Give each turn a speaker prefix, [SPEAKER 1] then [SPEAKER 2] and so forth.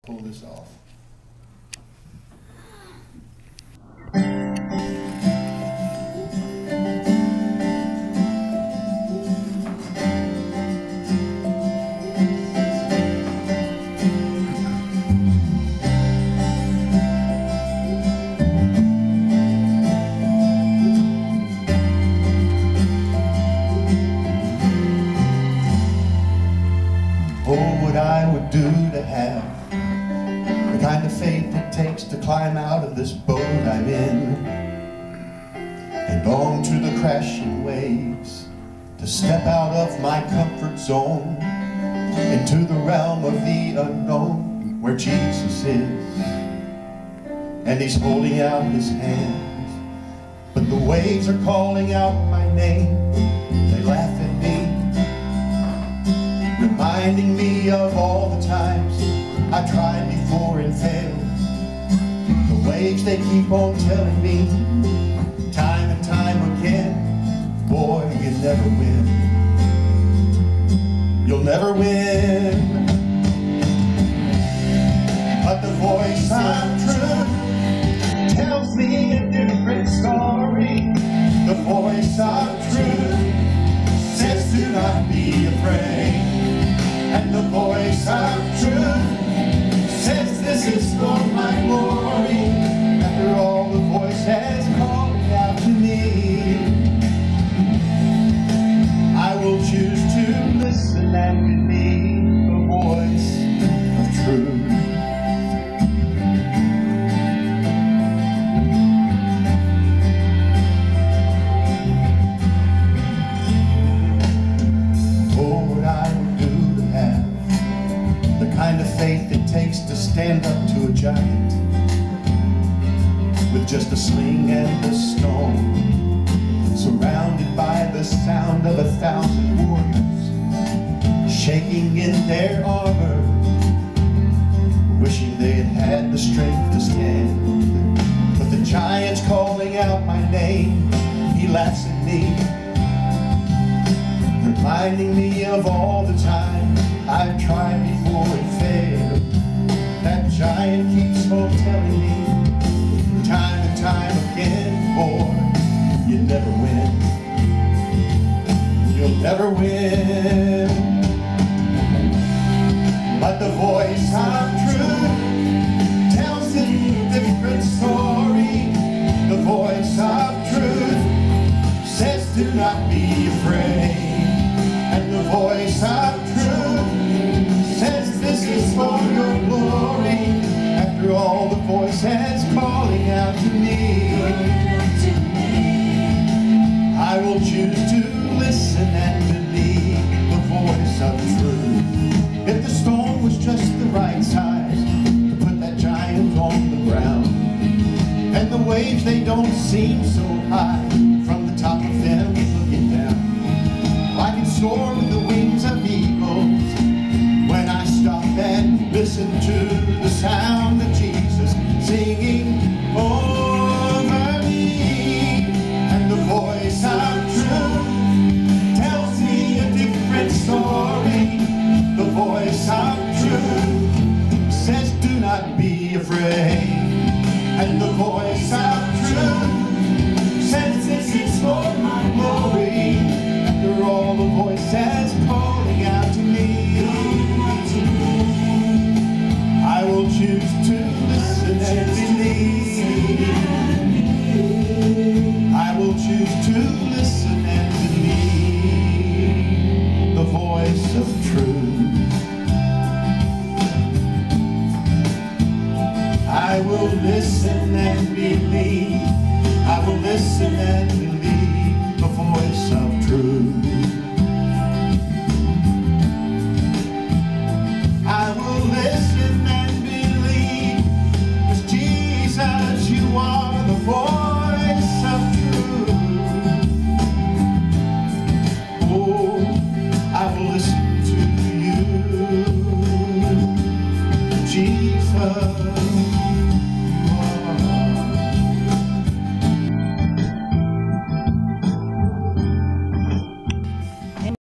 [SPEAKER 1] Pull this off. Oh, what I would do to have the kind of faith it takes to climb out of this boat I'm in and onto the crashing waves, to step out of my comfort zone into the realm of the unknown where Jesus is, and He's holding out His hands, but the waves are calling out my name. They laugh at me, reminding me of all the times I tried before and failed. The waves, they keep on telling me time and time again, boy, you never win. You'll never win. But the voice of truth tells me a different story. The voice of truth says do not be afraid. And the voice of truth says this is for my glory. After all, the voice has called out to me. I will choose to listen and believe the voice of truth. Oh, what I would do to have the kind of faith it takes to stand up to a giant with just a sling and a stone, surrounded by the sound of 1,000 warriors shaking in their armor, wishing they had had the strength to stand. But the giant's calling out my name. He laughs at me, reminding me of all the time I've tried before and failed. That giant keeps on telling me time and time again, boy, you never win. You'll never win. But the voice of truth tells a different story. The voice of truth says do not be afraid. And the voice of truth says this is for your glory. After all, the voice has calling out to me. I will choose to listen and believe the voice of truth. If the storm was just the right size to put that giant on the ground, and the waves, they don't seem so high from the top of them looking down, I can soar with the wings of eagles when I stop and listen to the sound of Jesus singing over me. And the voice of truth tells me a different story. The voice of truth says do not be afraid. And the voice of truth says this is for my glory. After all, the voice has calling out to me. I will choose to listen and believe. I will choose to listen and believe the voice of truth. I will listen and believe